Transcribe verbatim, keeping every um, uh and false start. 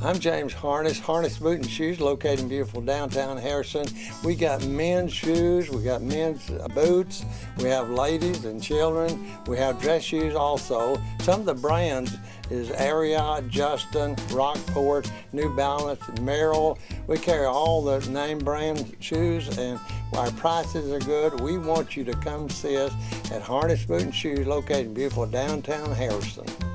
I'm James Harness, Harness Boot and Shoes, located in beautiful downtown Harrison. We got men's shoes, we got men's boots, we have ladies and children, we have dress shoes also. Some of the brands is Ariat, Justin, Rockport, New Balance, Merrill. We carry all the name brand shoes and our prices are good. We want you to come see us at Harness Boot and Shoes, located in beautiful downtown Harrison.